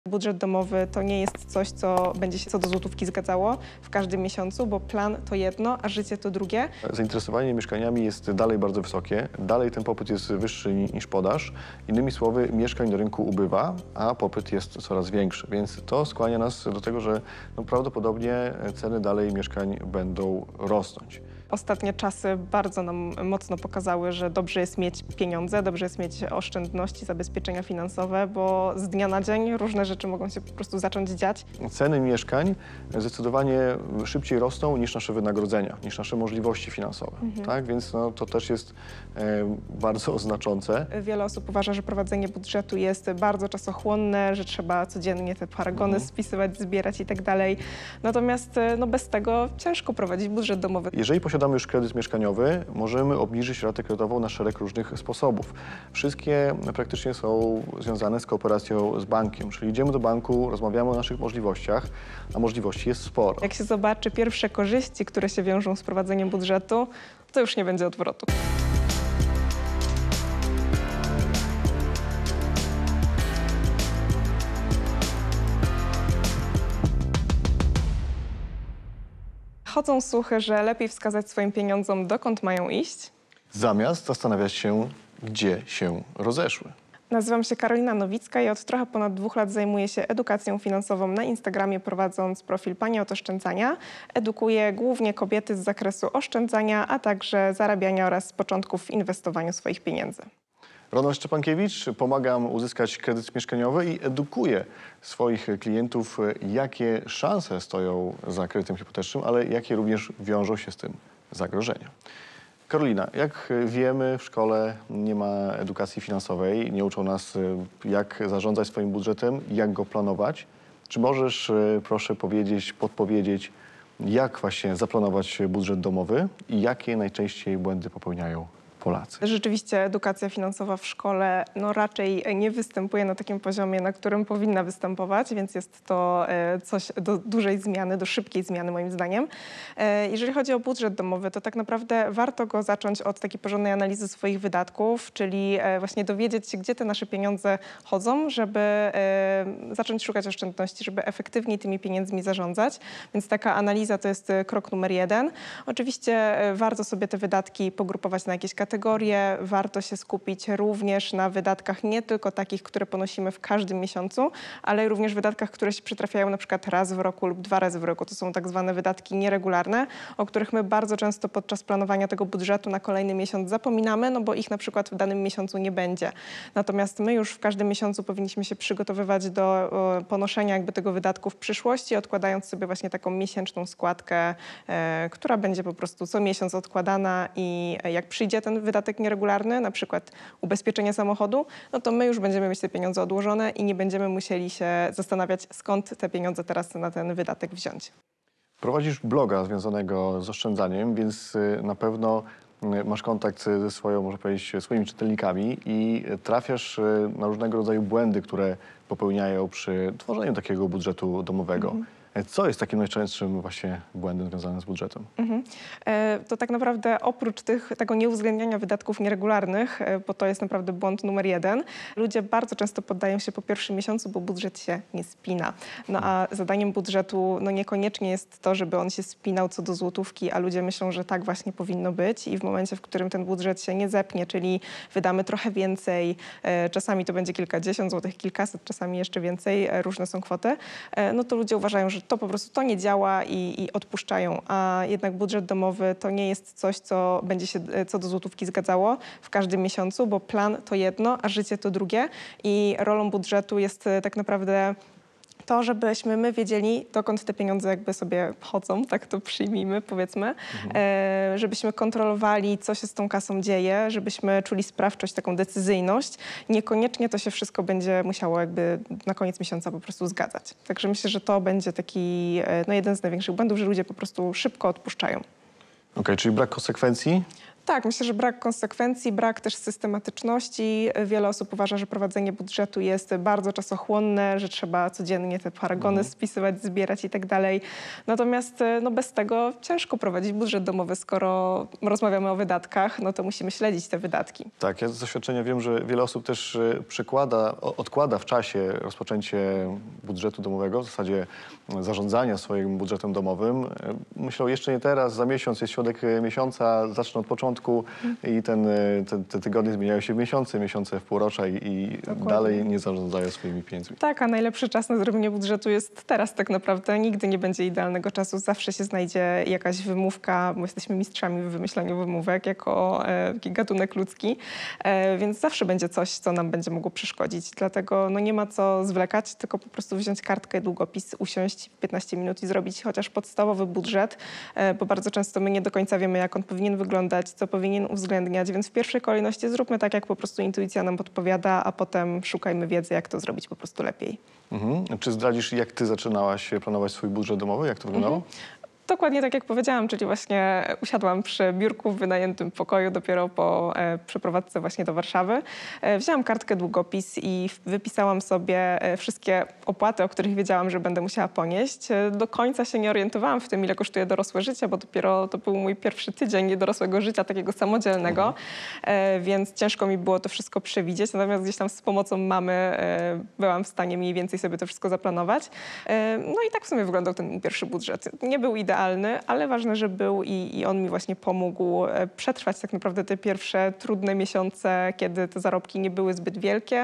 Budżet domowy to nie jest coś, co będzie się co do złotówki zgadzało w każdym miesiącu, bo plan to jedno, a życie to drugie. Zainteresowanie mieszkaniami jest dalej bardzo wysokie, dalej ten popyt jest wyższy niż podaż. Innymi słowy, mieszkań na rynku ubywa, a popyt jest coraz większy, więc to skłania nas do tego, że prawdopodobnie ceny dalej mieszkań będą rosnąć. Ostatnie czasy bardzo nam mocno pokazały, że dobrze jest mieć pieniądze, dobrze jest mieć oszczędności, zabezpieczenia finansowe, bo z dnia na dzień różne rzeczy mogą się po prostu zacząć dziać. Ceny mieszkań zdecydowanie szybciej rosną niż nasze wynagrodzenia, niż nasze możliwości finansowe. Tak? Więc to też jest bardzo znaczące. Wiele osób uważa, że prowadzenie budżetu jest bardzo czasochłonne, że trzeba codziennie te paragony spisywać, zbierać i tak dalej. Natomiast bez tego ciężko prowadzić budżet domowy. Jeżeli posiadamy już kredyt mieszkaniowy, możemy obniżyć ratę kredytową na szereg różnych sposobów. Wszystkie praktycznie są związane z kooperacją z bankiem, czyli idziemy do banku, rozmawiamy o naszych możliwościach, a możliwości jest sporo. Jak się zobaczy pierwsze korzyści, które się wiążą z prowadzeniem budżetu, to już nie będzie odwrotu. Chodzą słuchy, że lepiej wskazać swoim pieniądzom, dokąd mają iść. Zamiast zastanawiać się, gdzie się rozeszły. Nazywam się Karolina Nowicka i od trochę ponad 2 lat zajmuję się edukacją finansową na Instagramie, prowadząc profil Pani od Oszczędzania. Edukuję głównie kobiety z zakresu oszczędzania, a także zarabiania oraz początków w inwestowaniu swoich pieniędzy. Ronald Szczepankiewicz, pomagam uzyskać kredyt mieszkaniowy i edukuję swoich klientów, jakie szanse stoją za kredytem hipotecznym, ale jakie również wiążą się z tym zagrożenia. Karolina, jak wiemy, w szkole nie ma edukacji finansowej, nie uczą nas, jak zarządzać swoim budżetem, jak go planować. Czy możesz, proszę podpowiedzieć, jak właśnie zaplanować budżet domowy i jakie najczęściej błędy popełniają Polacy? Rzeczywiście edukacja finansowa w szkole raczej nie występuje na takim poziomie, na którym powinna występować, więc jest to coś do dużej zmiany, do szybkiej zmiany moim zdaniem. Jeżeli chodzi o budżet domowy, to tak naprawdę warto go zacząć od takiej porządnej analizy swoich wydatków, czyli właśnie dowiedzieć się, gdzie te nasze pieniądze chodzą, żeby zacząć szukać oszczędności, żeby efektywniej tymi pieniędzmi zarządzać. Więc taka analiza to jest krok numer 1. Oczywiście warto sobie te wydatki pogrupować na jakieś kategorie, warto się skupić również na wydatkach nie tylko takich, które ponosimy w każdym miesiącu, ale również wydatkach, które się przytrafiają na przykład raz w roku lub 2 razy w roku. To są tak zwane wydatki nieregularne, o których my bardzo często podczas planowania tego budżetu na kolejny miesiąc zapominamy, bo ich na przykład w danym miesiącu nie będzie. Natomiast my już w każdym miesiącu powinniśmy się przygotowywać do ponoszenia tego wydatku w przyszłości, odkładając sobie właśnie taką miesięczną składkę, która będzie po prostu co miesiąc odkładana i jak przyjdzie ten wydatek nieregularny, na przykład ubezpieczenie samochodu, to my już będziemy mieć te pieniądze odłożone i nie będziemy musieli się zastanawiać, skąd te pieniądze teraz na ten wydatek wziąć. Prowadzisz bloga związanego z oszczędzaniem, więc na pewno masz kontakt ze swoimi czytelnikami i trafiasz na różnego rodzaju błędy, które popełniają przy tworzeniu takiego budżetu domowego. Co jest takim najczęstszym właśnie błędem związanym z budżetem? To tak naprawdę oprócz tego nieuwzględniania wydatków nieregularnych, bo to jest naprawdę błąd numer 1, ludzie bardzo często poddają się po pierwszym miesiącu, bo budżet się nie spina. A zadaniem budżetu niekoniecznie jest to, żeby on się spinał co do złotówki, a ludzie myślą, że tak właśnie powinno być i w momencie, w którym ten budżet się nie zepnie, czyli wydamy trochę więcej, czasami to będzie kilkadziesiąt złotych, kilkaset, czasami jeszcze więcej, różne są kwoty, to ludzie uważają, że to po prostu to nie działa i odpuszczają. A jednak budżet domowy to nie jest coś, co będzie się co do złotówki zgadzało w każdym miesiącu, bo plan to jedno, a życie to drugie. I rolą budżetu jest tak naprawdę to, żebyśmy my wiedzieli, dokąd te pieniądze sobie chodzą, tak to przyjmijmy, powiedzmy, żebyśmy kontrolowali, co się z tą kasą dzieje, żebyśmy czuli sprawczość, taką decyzyjność. Niekoniecznie to się wszystko będzie musiało na koniec miesiąca po prostu zgadzać. Także myślę, że to będzie taki jeden z największych błędów, że ludzie po prostu szybko odpuszczają. Okej, czyli brak konsekwencji? Tak, myślę, że brak konsekwencji, brak też systematyczności. Wiele osób uważa, że prowadzenie budżetu jest bardzo czasochłonne, że trzeba codziennie te paragony spisywać, zbierać i tak dalej. Natomiast no, bez tego ciężko prowadzić budżet domowy, skoro rozmawiamy o wydatkach, no to musimy śledzić te wydatki. Tak, ja z doświadczenia wiem, że wiele osób też odkłada w czasie rozpoczęcie budżetu domowego, w zasadzie zarządzania swoim budżetem domowym. Myślą jeszcze nie teraz, za miesiąc jest środek miesiąca, zacznę od początku i te tygodnie zmieniają się w miesiące w półrocza i dalej nie zarządzają swoimi pieniędzmi. Tak, a najlepszy czas na zrobienie budżetu jest teraz tak naprawdę. Nigdy nie będzie idealnego czasu. Zawsze się znajdzie jakaś wymówka, bo jesteśmy mistrzami w wymyślaniu wymówek jako taki gatunek ludzki, więc zawsze będzie coś, co nam będzie mogło przeszkodzić. Dlatego no, nie ma co zwlekać, tylko po prostu wziąć kartkę, długopis, usiąść w 15 minut i zrobić chociaż podstawowy budżet, bo bardzo często my nie do końca wiemy, jak on powinien wyglądać, co powinien uwzględniać, więc w pierwszej kolejności zróbmy tak, jak po prostu intuicja nam podpowiada, a potem szukajmy wiedzy, jak to zrobić po prostu lepiej. Czy zdradzisz, jak ty zaczynałaś planować swój budżet domowy? Jak to wyglądało? Dokładnie tak, jak powiedziałam, czyli właśnie usiadłam przy biurku w wynajętym pokoju dopiero po przeprowadzce właśnie do Warszawy. Wzięłam kartkę, długopis i wypisałam sobie wszystkie opłaty, o których wiedziałam, że będę musiała ponieść. Do końca się nie orientowałam w tym, ile kosztuje dorosłe życie, bo dopiero to był mój pierwszy tydzień dorosłego życia, takiego samodzielnego, więc ciężko mi było to wszystko przewidzieć. Natomiast gdzieś tam z pomocą mamy byłam w stanie mniej więcej sobie to wszystko zaplanować. No i tak w sumie wyglądał ten mój pierwszy budżet. Nie był idealny, ale ważne, że był i on mi właśnie pomógł przetrwać tak naprawdę te pierwsze trudne miesiące, kiedy te zarobki nie były zbyt wielkie,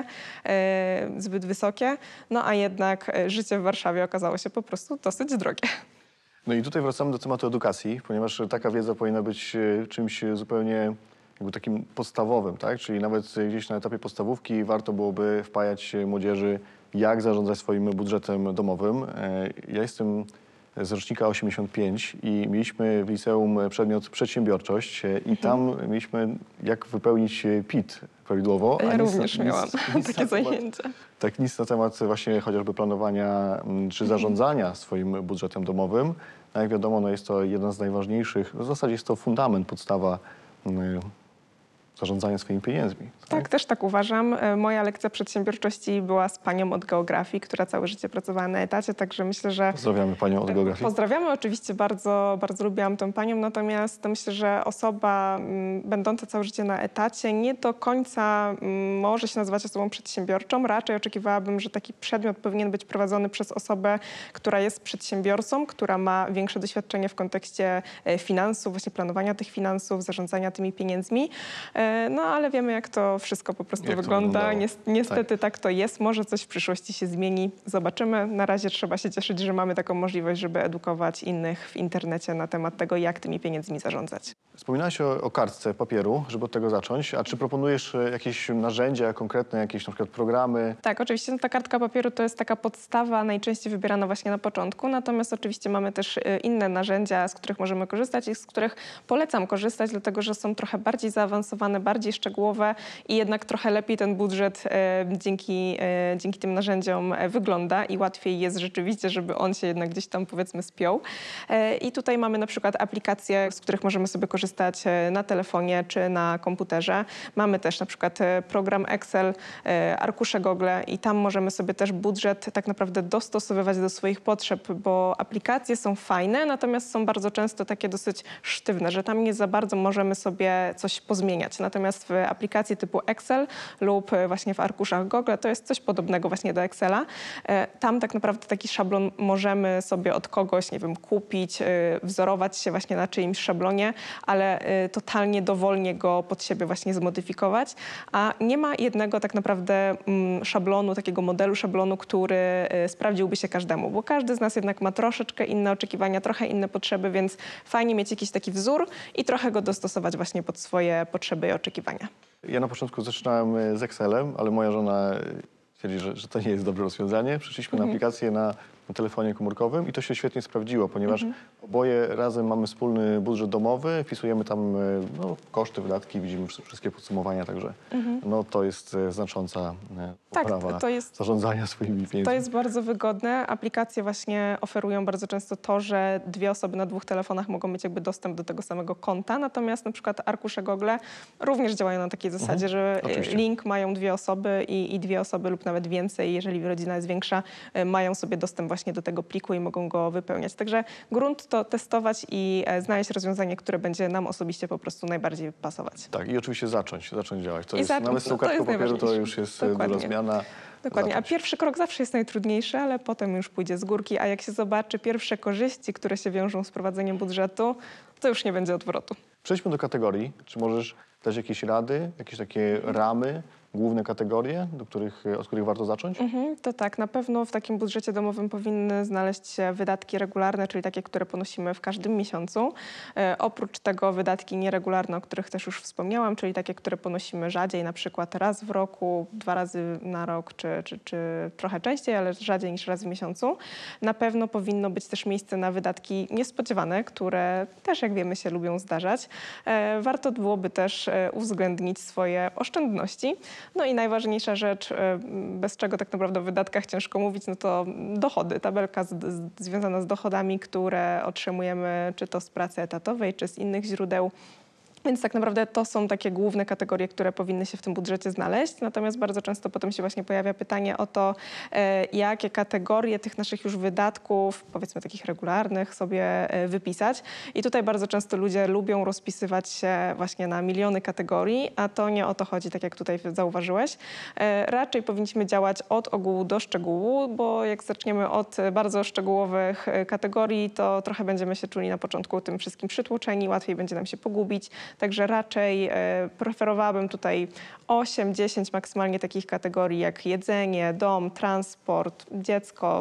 zbyt wysokie, no a jednak życie w Warszawie okazało się po prostu dosyć drogie. No i tutaj wracamy do tematu edukacji, ponieważ taka wiedza powinna być czymś zupełnie jakby takim podstawowym, tak? Czyli nawet gdzieś na etapie podstawówki warto byłoby wpajać młodzieży, jak zarządzać swoim budżetem domowym. Ja jestem z rocznika 85 i mieliśmy w liceum przedmiot przedsiębiorczość i tam mieliśmy jak wypełnić PIT prawidłowo. Ja również miałam takie zajęcia. Tak, nic na temat właśnie chociażby planowania czy zarządzania swoim budżetem domowym. No jak wiadomo, no jest to jeden z najważniejszych, w zasadzie jest to fundament, podstawa zarządzania swoimi pieniędzmi. Tak, też tak uważam. Moja lekcja przedsiębiorczości była z panią od geografii, która całe życie pracowała na etacie, także myślę, że... Pozdrawiamy panią od geografii. Pozdrawiamy, oczywiście bardzo, bardzo lubiłam tę panią, natomiast myślę, że osoba będąca całe życie na etacie nie do końca może się nazywać osobą przedsiębiorczą. Raczej oczekiwałabym, że taki przedmiot powinien być prowadzony przez osobę, która jest przedsiębiorcą, która ma większe doświadczenie w kontekście finansów, właśnie planowania tych finansów, zarządzania tymi pieniędzmi. No ale wiemy, jak to wszystko po prostu wygląda. Niestety tak to jest. Może coś w przyszłości się zmieni. Zobaczymy. Na razie trzeba się cieszyć, że mamy taką możliwość, żeby edukować innych w internecie na temat tego, jak tymi pieniędzmi zarządzać. Wspominałaś o kartce papieru, żeby od tego zacząć. A czy proponujesz jakieś narzędzia konkretne, jakieś na przykład programy? Tak, oczywiście no, ta kartka papieru to jest taka podstawa, najczęściej wybierana właśnie na początku. Natomiast oczywiście mamy też inne narzędzia, z których możemy korzystać i z których polecam korzystać, dlatego że są trochę bardziej zaawansowane, bardziej szczegółowe i jednak trochę lepiej ten budżet dzięki tym narzędziom wygląda i łatwiej jest rzeczywiście, żeby on się jednak gdzieś tam powiedzmy spiął. I tutaj mamy na przykład aplikacje, z których możemy sobie korzystać na telefonie czy na komputerze. Mamy też na przykład program Excel, arkusze Google i tam możemy sobie też budżet tak naprawdę dostosowywać do swoich potrzeb, bo aplikacje są fajne, natomiast są bardzo często takie dosyć sztywne, że tam nie za bardzo możemy sobie coś pozmieniać. Natomiast w aplikacji typu Excel lub właśnie w arkuszach Google to jest coś podobnego właśnie do Excela. Tam tak naprawdę taki szablon możemy sobie od kogoś, nie wiem, kupić, wzorować się właśnie na czyimś szablonie, ale totalnie dowolnie go pod siebie właśnie zmodyfikować. A nie ma jednego tak naprawdę szablonu, takiego modelu szablonu, który sprawdziłby się każdemu, bo każdy z nas jednak ma troszeczkę inne oczekiwania, trochę inne potrzeby, więc fajnie mieć jakiś taki wzór i trochę go dostosować właśnie pod swoje potrzeby i oczekiwania. Ja na początku zaczynałem z Excelem, ale moja żona twierdzi, że to nie jest dobre rozwiązanie. Przeszliśmy na aplikację na na telefonie komórkowym i to się świetnie sprawdziło, ponieważ oboje razem mamy wspólny budżet domowy, wpisujemy tam koszty, wydatki, widzimy wszystkie podsumowania, także to jest znacząca poprawa zarządzania swoimi pieniędzmi. To jest bardzo wygodne. Aplikacje właśnie oferują bardzo często to, że dwie osoby na dwóch telefonach mogą mieć jakby dostęp do tego samego konta, natomiast na przykład arkusze Google również działają na takiej zasadzie, że link mają dwie osoby i dwie osoby lub nawet więcej, jeżeli rodzina jest większa, mają sobie dostęp właśnie do tego pliku i mogą go wypełniać. Także grunt to testować i znaleźć rozwiązanie, które będzie nam osobiście po prostu najbardziej pasować. Tak, i oczywiście zacząć działać. Nawet z tą kartką papieru to już jest duża zmiana. Dokładnie, a pierwszy krok zawsze jest najtrudniejszy, ale potem już pójdzie z górki, a jak się zobaczy pierwsze korzyści, które się wiążą z prowadzeniem budżetu, to już nie będzie odwrotu. Przejdźmy do kategorii. Czy możesz dać jakieś rady, jakieś takie ramy, główne kategorie, od których warto zacząć? To tak, na pewno w takim budżecie domowym powinny znaleźć się wydatki regularne, czyli takie, które ponosimy w każdym miesiącu. Oprócz tego wydatki nieregularne, o których też już wspomniałam, czyli takie, które ponosimy rzadziej, na przykład raz w roku, 2 razy na rok, czy trochę częściej, ale rzadziej niż raz w miesiącu. Na pewno powinno być też miejsce na wydatki niespodziewane, które też, jak wiemy, się lubią zdarzać. Warto byłoby też uwzględnić swoje oszczędności. No i najważniejsza rzecz, bez czego tak naprawdę o wydatkach ciężko mówić, to dochody. Tabelka związana z dochodami, które otrzymujemy czy to z pracy etatowej, czy z innych źródeł. Więc tak naprawdę to są takie główne kategorie, które powinny się w tym budżecie znaleźć. Natomiast bardzo często potem się właśnie pojawia pytanie o to, jakie kategorie tych naszych już wydatków, powiedzmy takich regularnych, sobie wypisać. I tutaj bardzo często ludzie lubią rozpisywać się właśnie na miliony kategorii, a to nie o to chodzi, tak jak tutaj zauważyłeś. Raczej powinniśmy działać od ogółu do szczegółu, bo jak zaczniemy od bardzo szczegółowych kategorii, to trochę będziemy się czuli na początku tym wszystkim przytłoczeni, łatwiej będzie nam się pogubić. Także raczej preferowałabym tutaj 8-10 maksymalnie takich kategorii jak jedzenie, dom, transport, dziecko,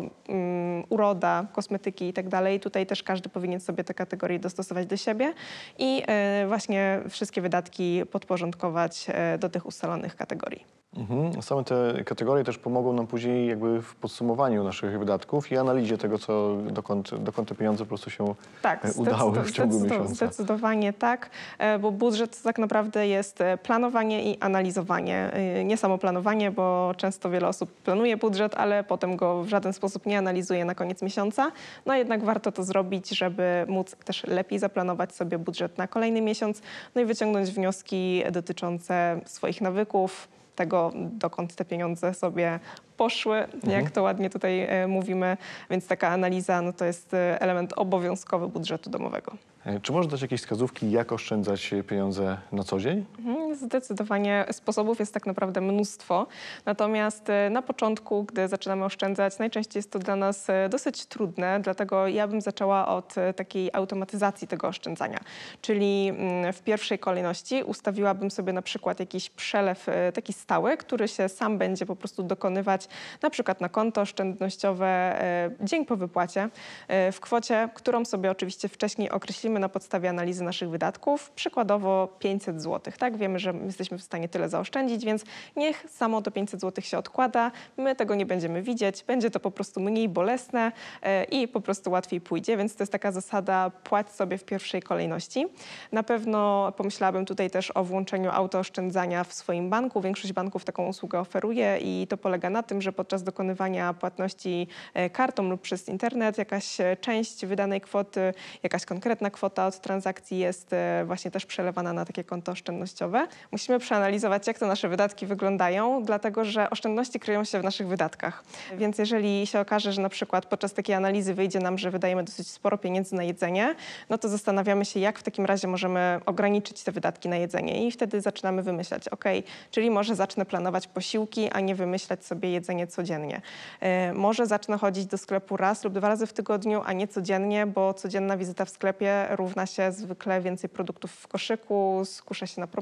uroda, kosmetyki i tak dalej. Tutaj też każdy powinien sobie te kategorie dostosować do siebie i właśnie wszystkie wydatki podporządkować do tych ustalonych kategorii. Same te kategorie też pomogą nam później jakby w podsumowaniu naszych wydatków i analizie tego, dokąd te pieniądze po prostu się udały w ciągu miesiąca. Zdecydowanie tak, bo budżet tak naprawdę jest planowanie i analizowanie. Nie samo planowanie, bo często wiele osób planuje budżet, ale potem go w żaden sposób nie analizuje na koniec miesiąca. No jednak warto to zrobić, żeby móc też lepiej zaplanować sobie budżet na kolejny miesiąc, no i wyciągnąć wnioski dotyczące swoich nawyków, tego, dokąd te pieniądze sobie poszły, jak to ładnie tutaj mówimy. Więc taka analiza to jest element obowiązkowy budżetu domowego. Czy możesz dać jakieś wskazówki, jak oszczędzać pieniądze na co dzień? Zdecydowanie sposobów jest tak naprawdę mnóstwo. Natomiast na początku, gdy zaczynamy oszczędzać, najczęściej jest to dla nas dosyć trudne, dlatego ja bym zaczęła od takiej automatyzacji tego oszczędzania. Czyli w pierwszej kolejności ustawiłabym sobie na przykład jakiś przelew taki stały, który się sam będzie po prostu dokonywać na przykład na konto oszczędnościowe dzień po wypłacie w kwocie, którą sobie oczywiście wcześniej określimy na podstawie analizy naszych wydatków, przykładowo 500 zł. Tak? Wiemy, że jesteśmy w stanie tyle zaoszczędzić, więc niech samo to 500 zł się odkłada. My tego nie będziemy widzieć, będzie to po prostu mniej bolesne i po prostu łatwiej pójdzie, więc to jest taka zasada płać sobie w pierwszej kolejności. Na pewno pomyślałabym tutaj też o włączeniu autooszczędzania w swoim banku. Większość banków taką usługę oferuje i to polega na tym, że podczas dokonywania płatności kartą lub przez internet jakaś część wydanej kwoty, jakaś konkretna kwota od transakcji jest właśnie też przelewana na takie konto oszczędnościowe. Musimy przeanalizować, jak te nasze wydatki wyglądają, dlatego że oszczędności kryją się w naszych wydatkach. Więc jeżeli się okaże, że na przykład podczas takiej analizy wyjdzie nam, że wydajemy dosyć sporo pieniędzy na jedzenie, no to zastanawiamy się, jak w takim razie możemy ograniczyć te wydatki na jedzenie i wtedy zaczynamy wymyślać, czyli może zacznę planować posiłki, a nie wymyślać sobie jedzenie codziennie. Może zacznę chodzić do sklepu raz lub 2 razy w tygodniu, a nie codziennie, bo codzienna wizyta w sklepie równa się zwykle więcej produktów w koszyku, skuszę się na promocje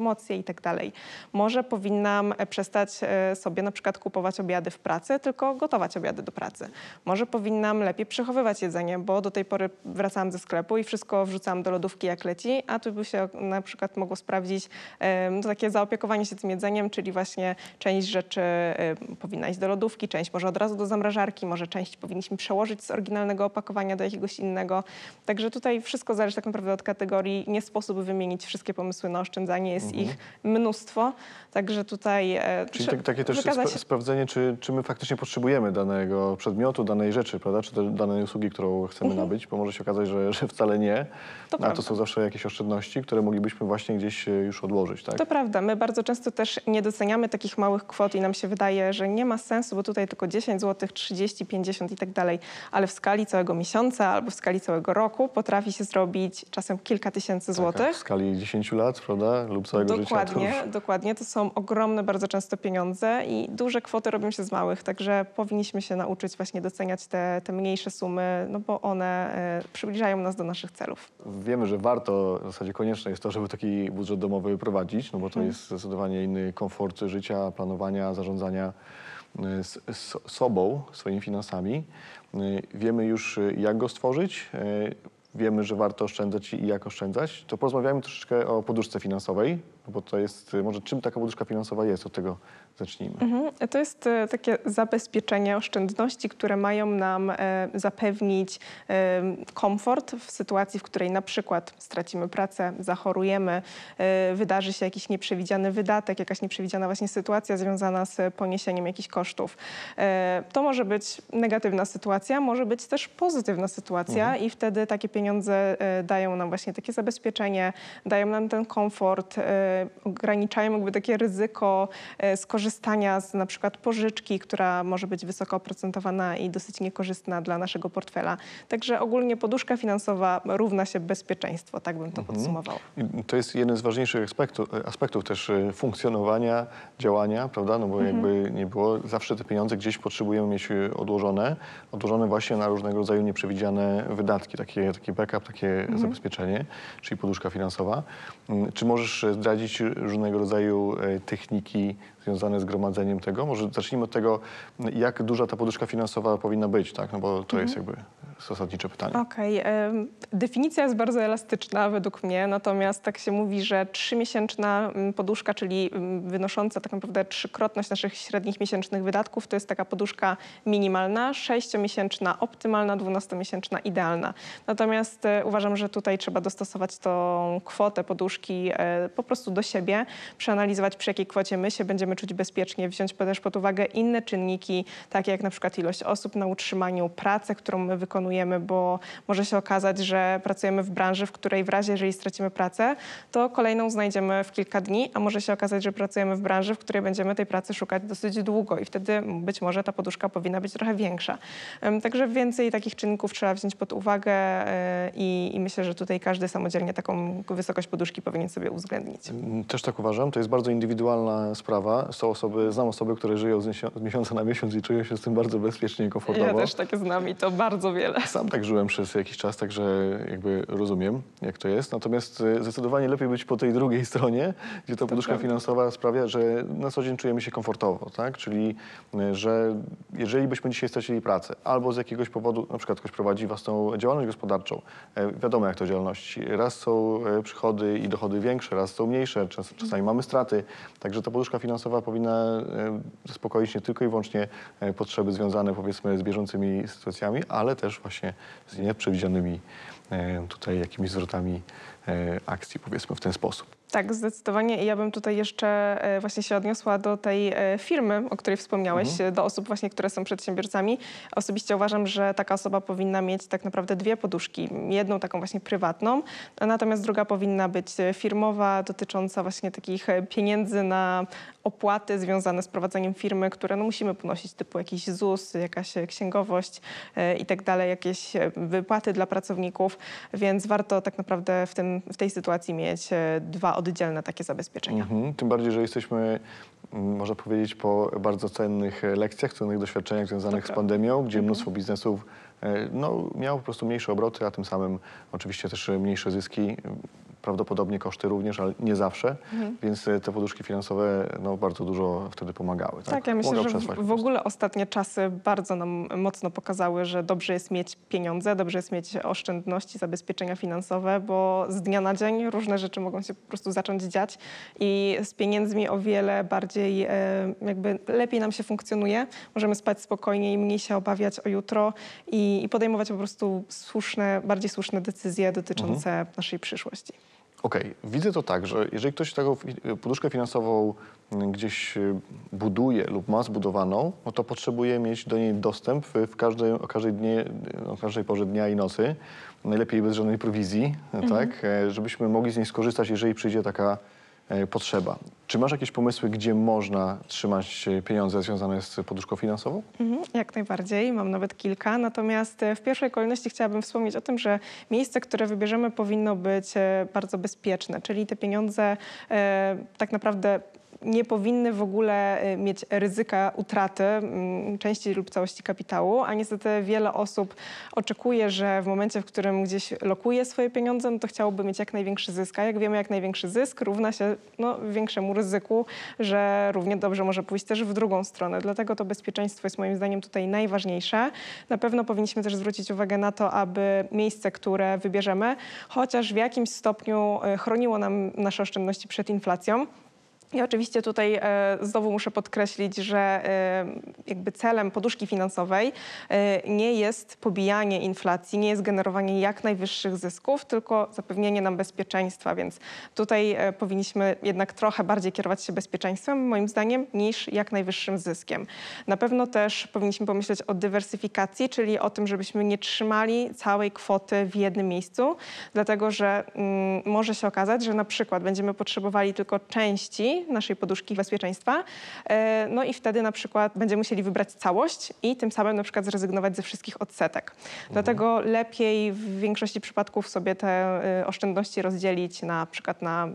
i tak dalej. Może powinnam przestać sobie na przykład kupować obiady w pracy, tylko gotować obiady do pracy. Może powinnam lepiej przechowywać jedzenie, bo do tej pory wracałam ze sklepu i wszystko wrzucałam do lodówki jak leci, a tu by się na przykład mogło sprawdzić to takie zaopiekowanie się tym jedzeniem, czyli właśnie część rzeczy powinna iść do lodówki, część może od razu do zamrażarki, może część powinniśmy przełożyć z oryginalnego opakowania do jakiegoś innego. Także tutaj wszystko zależy tak naprawdę od kategorii. Nie sposób wymienić wszystkie pomysły na oszczędzanie, jest ich mnóstwo. Także tutaj Czyli takie też sprawdzenie, czy my faktycznie potrzebujemy danego przedmiotu, danej rzeczy, prawda? Czy też danej usługi, którą chcemy nabyć, bo może się okazać, że wcale nie. A to są zawsze jakieś oszczędności, które moglibyśmy właśnie gdzieś już odłożyć, tak? To prawda. My bardzo często też nie doceniamy takich małych kwot i nam się wydaje, że nie ma sensu, bo tutaj tylko 10 zł, 30, 50 i tak dalej, ale w skali całego miesiąca albo w skali całego roku potrafi się zrobić czasem kilka tysięcy złotych. W skali 10 lat, prawda? Lub całego życia. Dokładnie. To są ogromne bardzo często pieniądze i duże kwoty robią się z małych, także powinniśmy się nauczyć właśnie doceniać te mniejsze sumy, no bo one przybliżają nas do naszych celów. Wiemy, że warto, w zasadzie konieczne jest to, żeby taki budżet domowy prowadzić, no bo to jest zdecydowanie inny komfort życia, planowania, zarządzania sobą, swoimi finansami. Wiemy już, jak go stworzyć. Wiemy, że warto oszczędzać i jak oszczędzać. To porozmawiajmy troszeczkę o poduszce finansowej, bo to jest, może czym taka poduszka finansowa jest, od tego zacznijmy. To jest takie zabezpieczenie oszczędności, które mają nam zapewnić komfort w sytuacji, w której na przykład stracimy pracę, zachorujemy, wydarzy się jakiś nieprzewidziany wydatek, jakaś nieprzewidziana właśnie sytuacja związana z poniesieniem jakichś kosztów. To może być negatywna sytuacja, może być też pozytywna sytuacja i wtedy takie pieniądze dają nam właśnie takie zabezpieczenie, dają nam ten komfort, ograniczają jakby takie ryzyko skorzystania z na przykład pożyczki, która może być wysoko oprocentowana i dosyć niekorzystna dla naszego portfela. Także ogólnie poduszka finansowa równa się bezpieczeństwo, tak bym to podsumował. I to jest jeden z ważniejszych aspektów też funkcjonowania, działania, prawda? No bo jakby nie było, zawsze te pieniądze gdzieś potrzebujemy mieć odłożone właśnie na różnego rodzaju nieprzewidziane wydatki, taki backup, takie zabezpieczenie, czyli poduszka finansowa. Czy możesz zdradzić różnego rodzaju techniki związane z gromadzeniem tego? Może zacznijmy od tego, jak duża ta poduszka finansowa powinna być, tak? No bo to jest jakby zasadnicze pytanie. Okej. Definicja jest bardzo elastyczna według mnie, natomiast tak się mówi, że 3-miesięczna poduszka, czyli wynosząca tak naprawdę trzykrotność naszych średnich miesięcznych wydatków, to jest taka poduszka minimalna, 6-miesięczna optymalna, 12-miesięczna idealna. Natomiast uważam, że tutaj trzeba dostosować tą kwotę poduszki po prostu do siebie, przeanalizować, przy jakiej kwocie my się będziemy czuć bezpiecznie, wziąć też pod uwagę inne czynniki, takie jak na przykład ilość osób na utrzymaniu, pracę, którą my wykonujemy, bo może się okazać, że pracujemy w branży, w której w razie, jeżeli stracimy pracę, to kolejną znajdziemy w kilka dni, a może się okazać, że pracujemy w branży, w której będziemy tej pracy szukać dosyć długo i wtedy być może ta poduszka powinna być trochę większa. Także więcej takich czynników trzeba wziąć pod uwagę i myślę, że tutaj każdy samodzielnie taką wysokość poduszki powinien sobie uwzględnić. Też tak uważam. To jest bardzo indywidualna sprawa. Znam osoby, które żyją z miesiąca na miesiąc i czują się z tym bardzo bezpiecznie i komfortowo. Ja też takie znam i to bardzo wiele. Sam tak żyłem przez jakiś czas, także jakby rozumiem, jak to jest. Natomiast zdecydowanie lepiej być po tej drugiej stronie, gdzie ta poduszka finansowa sprawia, że na co dzień czujemy się komfortowo, tak? Czyli, że jeżeli byśmy dzisiaj stracili pracę albo z jakiegoś powodu, na przykład ktoś prowadzi własną działalność gospodarczą, wiadomo jak to działalność, raz są przychody i dochody większe, raz są mniejsze, czasami mamy straty, także ta poduszka finansowa powinna zaspokoić nie tylko i wyłącznie potrzeby związane powiedzmy z bieżącymi sytuacjami, ale też właśnie z nieprzewidzianymi tutaj jakimiś zwrotami akcji, powiedzmy w ten sposób. Tak, zdecydowanie. I ja bym tutaj jeszcze właśnie się odniosła do tej firmy, o której wspomniałeś, do osób właśnie, które są przedsiębiorcami. Osobiście uważam, że taka osoba powinna mieć tak naprawdę dwie poduszki. Jedną taką właśnie prywatną, natomiast druga powinna być firmowa, dotycząca właśnie takich pieniędzy na opłaty związane z prowadzeniem firmy, które no musimy ponosić, typu jakiś ZUS, jakaś księgowość i tak dalej, jakieś wypłaty dla pracowników, więc warto tak naprawdę w tej sytuacji mieć dwa oddzielne takie zabezpieczenia. Tym bardziej, że jesteśmy, można powiedzieć, po bardzo cennych lekcjach, cennych doświadczeniach związanych z pandemią, gdzie mnóstwo biznesów miało po prostu mniejsze obroty, a tym samym oczywiście też mniejsze zyski. prawdopodobnie koszty również, ale nie zawsze, więc te poduszki finansowe no, bardzo dużo wtedy pomagały. Tak, ja myślę, Pomagały że przetrwać po w prostu. ogóle ostatnie czasy bardzo nam mocno pokazały, że dobrze jest mieć pieniądze, dobrze jest mieć oszczędności, zabezpieczenia finansowe, bo z dnia na dzień różne rzeczy mogą się po prostu zacząć dziać i z pieniędzmi o wiele bardziej, jakby lepiej nam się funkcjonuje. Możemy spać spokojniej, mniej się obawiać o jutro i podejmować po prostu bardziej słuszne decyzje dotyczące naszej przyszłości. Okej, widzę to tak, że jeżeli ktoś taką poduszkę finansową gdzieś buduje lub ma zbudowaną, no to potrzebuje mieć do niej dostęp o każdej porze dnia i nocy, najlepiej bez żadnej prowizji, tak, żebyśmy mogli z niej skorzystać, jeżeli przyjdzie taka potrzeba. Czy masz jakieś pomysły, gdzie można trzymać pieniądze związane z poduszką finansową? Jak najbardziej, mam nawet kilka. Natomiast w pierwszej kolejności chciałabym wspomnieć o tym, że miejsce, które wybierzemy, powinno być bardzo bezpieczne, czyli te pieniądze tak naprawdę nie powinny w ogóle mieć ryzyka utraty części lub całości kapitału, a niestety wiele osób oczekuje, że w momencie, w którym gdzieś lokuje swoje pieniądze, no to chciałoby mieć jak największy zysk, a jak wiemy, jak największy zysk równa się większemu ryzyku, że równie dobrze może pójść też w drugą stronę. Dlatego to bezpieczeństwo jest moim zdaniem tutaj najważniejsze. Na pewno powinniśmy też zwrócić uwagę na to, aby miejsce, które wybierzemy, chociaż w jakimś stopniu chroniło nam nasze oszczędności przed inflacją. I oczywiście tutaj znowu muszę podkreślić, że jakby celem poduszki finansowej nie jest pobijanie inflacji, nie jest generowanie jak najwyższych zysków, tylko zapewnienie nam bezpieczeństwa, więc tutaj powinniśmy jednak trochę bardziej kierować się bezpieczeństwem, moim zdaniem, niż jak najwyższym zyskiem. Na pewno też powinniśmy pomyśleć o dywersyfikacji, czyli o tym, żebyśmy nie trzymali całej kwoty w jednym miejscu, dlatego że może się okazać, że na przykład będziemy potrzebowali tylko części naszej poduszki bezpieczeństwa, no i wtedy na przykład będziemy musieli wybrać całość i tym samym na przykład zrezygnować ze wszystkich odsetek. Dlatego lepiej w większości przypadków sobie te oszczędności rozdzielić na przykład na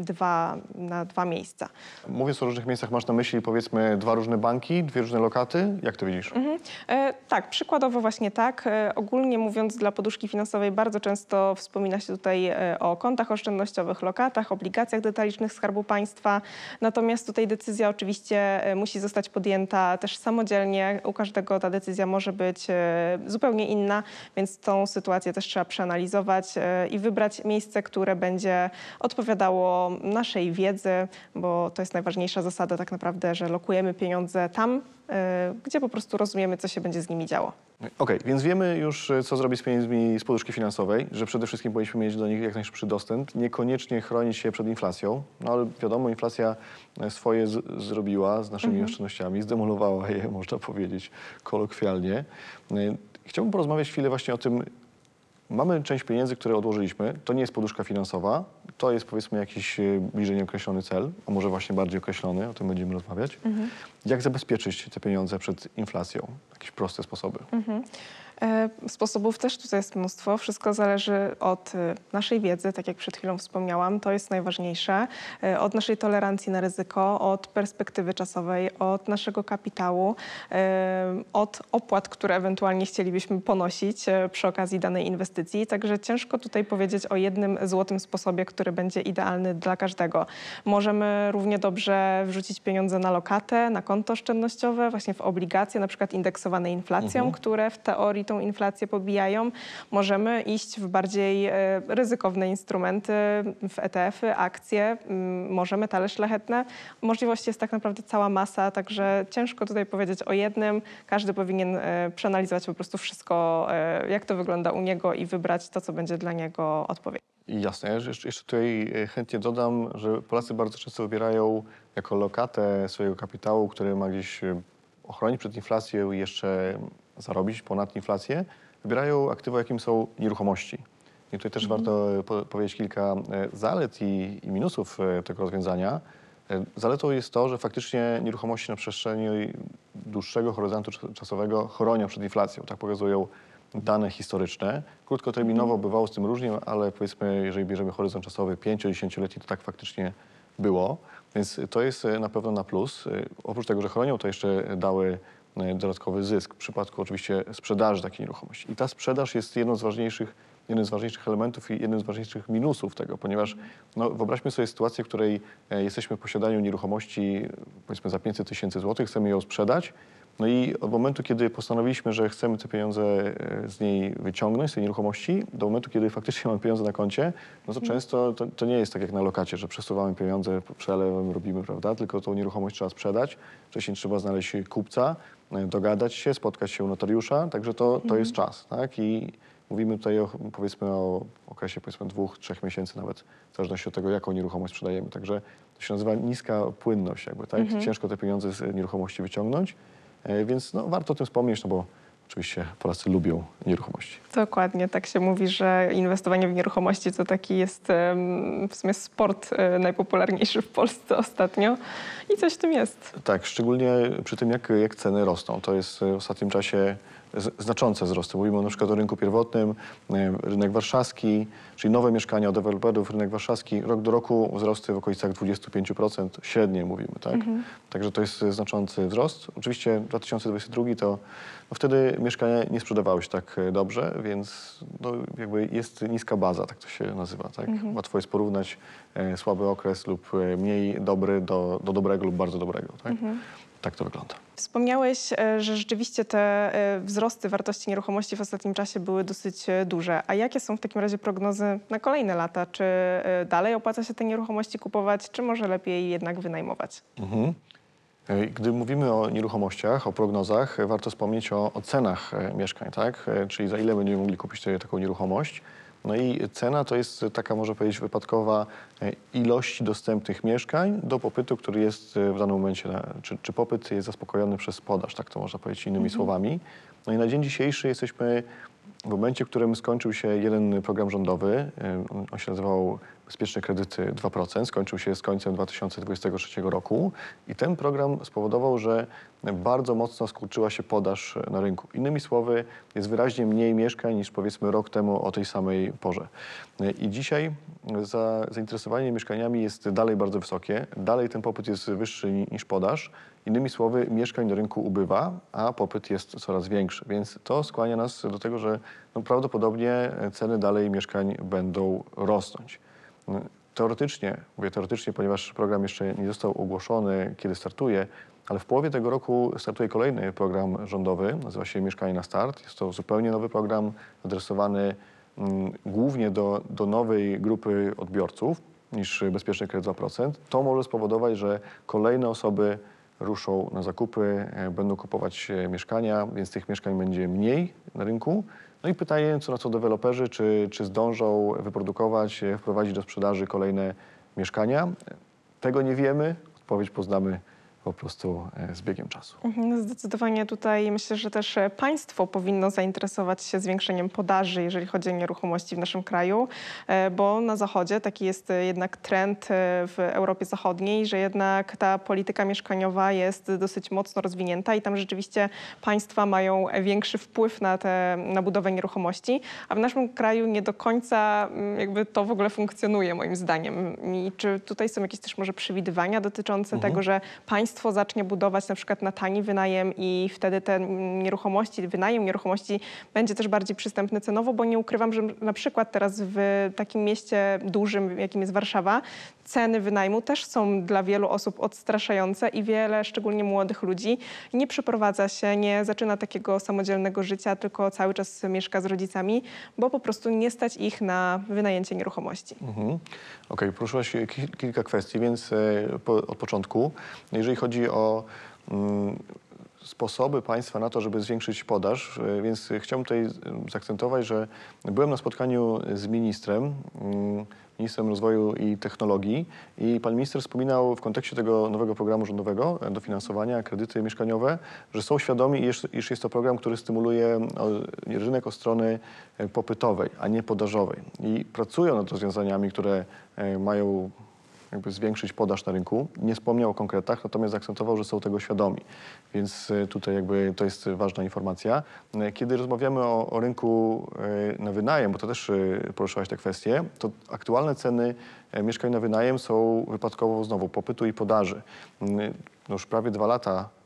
dwa miejsca. Mówiąc o różnych miejscach, masz na myśli powiedzmy 2 różne banki, 2 różne lokaty? Jak to widzisz? Tak, przykładowo właśnie tak. Ogólnie mówiąc, dla poduszki finansowej bardzo często wspomina się tutaj o kontach oszczędnościowych, lokatach, obligacjach detalicznych Skarbu Państwa. Natomiast tutaj decyzja oczywiście musi zostać podjęta też samodzielnie. U każdego ta decyzja może być zupełnie inna, więc tą sytuację też trzeba przeanalizować i wybrać miejsce, które będzie odpowiadało naszej wiedzy, bo to jest najważniejsza zasada tak naprawdę, że lokujemy pieniądze tam, gdzie po prostu rozumiemy, co się będzie z nimi działo. Okej, więc wiemy już, co zrobić z pieniędzmi z poduszki finansowej, że przede wszystkim powinniśmy mieć do nich jak najszybszy dostęp, niekoniecznie chronić się przed inflacją, no ale wiadomo, inflacja swoje zrobiła z naszymi oszczędnościami, zdemolowała je, można powiedzieć kolokwialnie. Chciałbym porozmawiać chwilę właśnie o tym. Mamy część pieniędzy, które odłożyliśmy. To nie jest poduszka finansowa, to jest powiedzmy jakiś bliżej nieokreślony cel, a może właśnie bardziej określony, o tym będziemy rozmawiać. Jak zabezpieczyć te pieniądze przed inflacją? Jakieś proste sposoby. Sposobów też tutaj jest mnóstwo. Wszystko zależy od naszej wiedzy, tak jak przed chwilą wspomniałam, to jest najważniejsze. Od naszej tolerancji na ryzyko, od perspektywy czasowej, od naszego kapitału, od opłat, które ewentualnie chcielibyśmy ponosić przy okazji danej inwestycji. Także ciężko tutaj powiedzieć o jednym złotym sposobie, który będzie idealny dla każdego. Możemy równie dobrze wrzucić pieniądze na lokatę, na konto oszczędnościowe, właśnie w obligacje, na przykład indeksowane inflacją, które w teorii tą inflację pobijają. Możemy iść w bardziej ryzykowne instrumenty, w ETF-y, akcje, może metale szlachetne. Możliwości jest tak naprawdę cała masa, także ciężko tutaj powiedzieć o jednym. Każdy powinien przeanalizować po prostu wszystko, jak to wygląda u niego i wybrać to, co będzie dla niego odpowiednie. Jasne. Ja jeszcze tutaj chętnie dodam, że Polacy bardzo często wybierają jako lokatę swojego kapitału, który ma gdzieś ochronić przed inflacją i jeszcze zarobić ponad inflację, wybierają aktywa, jakim są nieruchomości. I tutaj też warto powiedzieć kilka zalet i minusów tego rozwiązania. Zaletą jest to, że faktycznie nieruchomości na przestrzeni dłuższego horyzontu czasowego chronią przed inflacją. Tak pokazują dane historyczne. Krótkoterminowo bywało z tym różnie, ale powiedzmy, jeżeli bierzemy horyzont czasowy 5-10-letni, to tak faktycznie było. Więc to jest na pewno na plus. Oprócz tego, że chronią, to jeszcze dały dodatkowy zysk w przypadku oczywiście sprzedaży takiej nieruchomości. I ta sprzedaż jest jednym z ważniejszych elementów i jednym z ważniejszych minusów tego, ponieważ no, wyobraźmy sobie sytuację, w której jesteśmy w posiadaniu nieruchomości powiedzmy za 500 000 złotych, chcemy ją sprzedać. No i od momentu, kiedy postanowiliśmy, że chcemy te pieniądze z niej wyciągnąć, z tej nieruchomości, do momentu, kiedy faktycznie mamy pieniądze na koncie, no to często to nie jest tak jak na lokacie, że przesuwamy pieniądze, przelewem robimy, prawda? Tylko tą nieruchomość trzeba sprzedać, wcześniej trzeba znaleźć kupca, dogadać się, spotkać się u notariusza, także to jest czas, tak? I mówimy tutaj powiedzmy o okresie powiedzmy 2-3 miesięcy nawet, w zależności od tego, jaką nieruchomość sprzedajemy. Także to się nazywa niska płynność jakby, tak? Ciężko te pieniądze z nieruchomości wyciągnąć. Więc no, warto o tym wspomnieć, no bo oczywiście Polacy lubią nieruchomości. Dokładnie, tak się mówi, że inwestowanie w nieruchomości to taki jest w sumie sport najpopularniejszy w Polsce ostatnio i coś w tym jest. Tak, szczególnie przy tym, jak ceny rosną. To jest w ostatnim czasie znaczące wzrosty. Mówimy na przykład o rynku pierwotnym, rynek warszawski, czyli nowe mieszkania od deweloperów, rynek warszawski. Rok do roku wzrosty w okolicach 25%, średnie mówimy, tak? Także to jest znaczący wzrost. Oczywiście 2022 to no wtedy mieszkania nie sprzedawały się tak dobrze, więc no jakby jest niska baza, tak to się nazywa, tak? Łatwo jest porównać słaby okres lub mniej dobry do dobrego lub bardzo dobrego, tak? Tak to wygląda. Wspomniałeś, że rzeczywiście te wzrosty wartości nieruchomości w ostatnim czasie były dosyć duże. A jakie są w takim razie prognozy na kolejne lata? Czy dalej opłaca się te nieruchomości kupować, czy może lepiej jednak wynajmować? Gdy mówimy o nieruchomościach, o prognozach, warto wspomnieć o cenach mieszkań, tak? Czyli za ile będziemy mogli kupić taką nieruchomość. No i cena to jest taka, można powiedzieć, wypadkowa ilości dostępnych mieszkań do popytu, który jest w danym momencie, czy popyt jest zaspokojony przez podaż, tak to można powiedzieć innymi słowami. No i na dzień dzisiejszy jesteśmy w momencie, w którym skończył się jeden program rządowy, on się nazywał Bezpieczne Kredyty 2%, skończył się z końcem 2023 roku i ten program spowodował, że bardzo mocno skurczyła się podaż na rynku. Innymi słowy, jest wyraźnie mniej mieszkań niż powiedzmy rok temu o tej samej porze. I dzisiaj zainteresowanie mieszkaniami jest dalej bardzo wysokie, dalej ten popyt jest wyższy niż podaż. Innymi słowy, mieszkań na rynku ubywa, a popyt jest coraz większy, więc to skłania nas do tego, że no, prawdopodobnie ceny dalej mieszkań będą rosnąć. Teoretycznie, mówię teoretycznie, ponieważ program jeszcze nie został ogłoszony, kiedy startuje, ale w połowie tego roku startuje kolejny program rządowy, nazywa się Mieszkanie na Start. Jest to zupełnie nowy program adresowany głównie do nowej grupy odbiorców niż Bezpieczny Kredyt 2%. To może spowodować, że kolejne osoby ruszą na zakupy, będą kupować mieszkania, więc tych mieszkań będzie mniej na rynku. No i pytanie, co na co deweloperzy, czy zdążą wyprodukować, wprowadzić do sprzedaży kolejne mieszkania. Tego nie wiemy, odpowiedź poznamy po prostu z biegiem czasu. Zdecydowanie tutaj myślę, że też państwo powinno zainteresować się zwiększeniem podaży, jeżeli chodzi o nieruchomości w naszym kraju, bo na Zachodzie taki jest jednak trend w Europie Zachodniej, że jednak ta polityka mieszkaniowa jest dosyć mocno rozwinięta i tam rzeczywiście państwa mają większy wpływ na budowę nieruchomości, a w naszym kraju nie do końca jakby to w ogóle funkcjonuje moim zdaniem. I czy tutaj są jakieś też może przewidywania dotyczące tego, że państwo zacznie budować na przykład na tani wynajem i wtedy te nieruchomości, wynajem nieruchomości będzie też bardziej przystępny cenowo, bo nie ukrywam, że na przykład teraz w takim mieście dużym, jakim jest Warszawa, ceny wynajmu też są dla wielu osób odstraszające i wiele, szczególnie młodych ludzi, nie przeprowadza się, nie zaczyna takiego samodzielnego życia, tylko cały czas mieszka z rodzicami, bo po prostu nie stać ich na wynajęcie nieruchomości. Okej, poruszyłaś kilka kwestii, więc od początku, jeżeli chodzi o sposoby państwa na to, żeby zwiększyć podaż, więc chciałbym tutaj zaakcentować, że byłem na spotkaniu z ministrem rozwoju i technologii i pan minister wspominał w kontekście tego nowego programu rządowego dofinansowania, kredyty mieszkaniowe, że są świadomi, iż jest to program, który stymuluje rynek od strony popytowej, a nie podażowej. I pracują nad rozwiązaniami, które mają jakby zwiększyć podaż na rynku. Nie wspomniał o konkretach, natomiast zaakcentował, że są tego świadomi. Więc tutaj jakby to jest ważna informacja. Kiedy rozmawiamy o rynku na wynajem, bo to też poruszyłaś tę kwestię, to aktualne ceny mieszkań na wynajem są wypadkowo znowu popytu i podaży. No już prawie 2 lata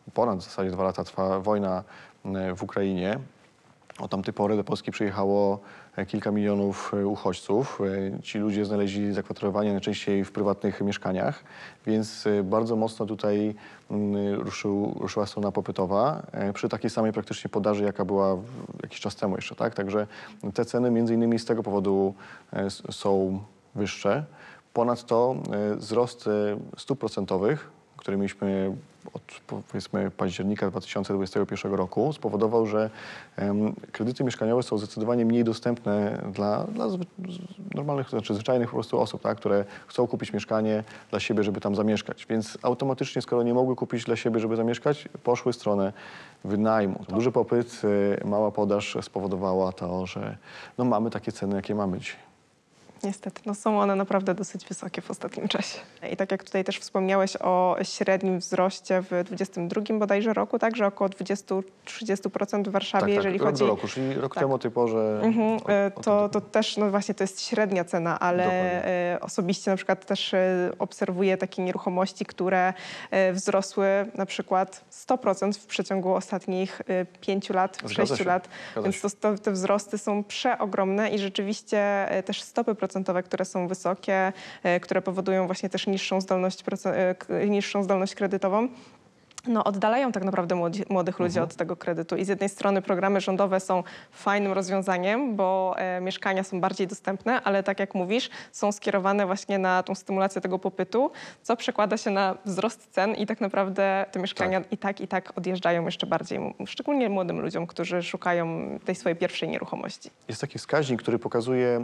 ponad w zasadzie 2 lata trwa wojna w Ukrainie. Od tamtej pory do Polski przyjechało kilka milionów uchodźców. Ci ludzie znaleźli zakwaterowanie najczęściej w prywatnych mieszkaniach, więc bardzo mocno tutaj ruszyła strona popytowa przy takiej samej praktycznie podaży, jaka była jakiś czas temu jeszcze, tak? Także te ceny między innymi z tego powodu są wyższe. Ponadto wzrost stóp procentowych, który mieliśmy od powiedzmy października 2021 roku, spowodował, że kredyty mieszkaniowe są zdecydowanie mniej dostępne dla normalnych, znaczy zwyczajnych po prostu osób, tak, które chcą kupić mieszkanie dla siebie, żeby tam zamieszkać. Więc automatycznie, skoro nie mogły kupić dla siebie, żeby zamieszkać, poszły w stronę wynajmu. Duży popyt, mała podaż spowodowała to, że no, mamy takie ceny, jakie mamy dzisiaj. Niestety, no są one naprawdę dosyć wysokie w ostatnim czasie. I tak jak tutaj też wspomniałeś o średnim wzroście w 2022 bodajże roku, tak, że około 20-30% w Warszawie, Tak, jeżeli rok chodzi... do roku, czyli rok temu o tej porze... To też, no właśnie, to jest średnia cena, ale osobiście na przykład też obserwuję takie nieruchomości, które wzrosły na przykład 100% w przeciągu ostatnich 5 lat, 6 lat. Więc te wzrosty są przeogromne i rzeczywiście też stopy procentowe, które są wysokie, które powodują właśnie też niższą zdolność kredytową, no, oddalają tak naprawdę młodych ludzi od tego kredytu. I z jednej strony programy rządowe są fajnym rozwiązaniem, bo mieszkania są bardziej dostępne, ale tak jak mówisz, są skierowane właśnie na tą stymulację tego popytu, co przekłada się na wzrost cen i tak naprawdę te mieszkania i tak odjeżdżają jeszcze bardziej, szczególnie młodym ludziom, którzy szukają tej swojej pierwszej nieruchomości. Jest taki wskaźnik, który pokazuje,